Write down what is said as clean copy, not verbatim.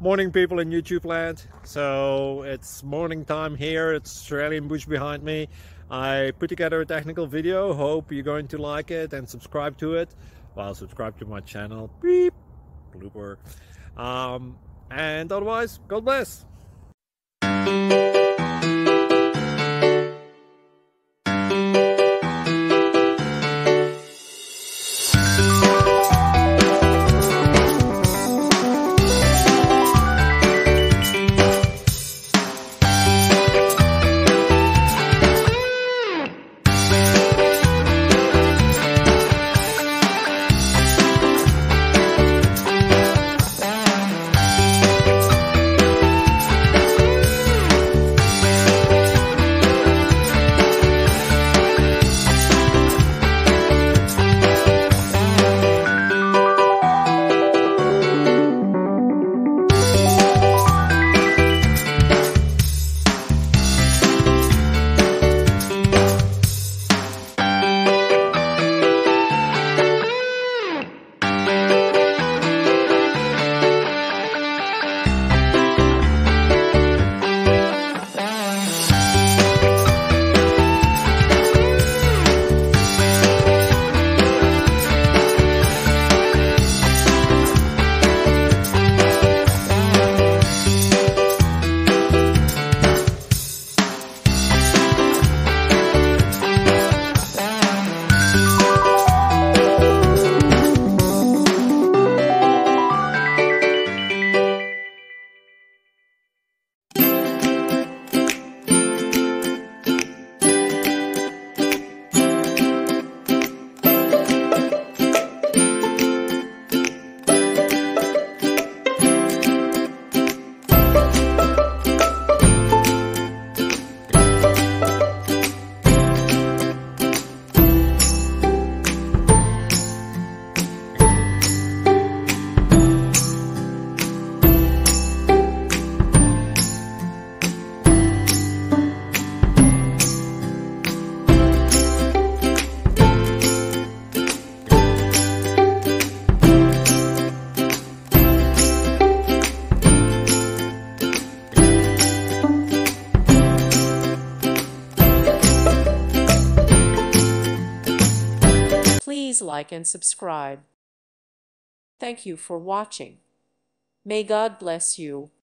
Morning people in YouTube land. So it's morning time here. It's Australian bush behind me. I put together a technical video. Hope you're going to like it and subscribe to it. Well, subscribe to my channel. Beep. Blooper. And otherwise, God bless. Please like and subscribe. Thank you for watching. May God bless you.